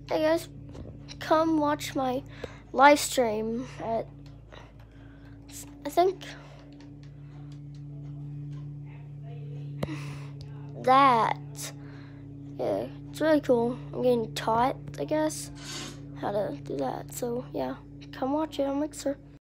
Hey guys, come watch my live stream at, I think, that. Yeah, it's really cool. I'm getting taught, I guess, how to do that. So yeah, come watch it on Mixer.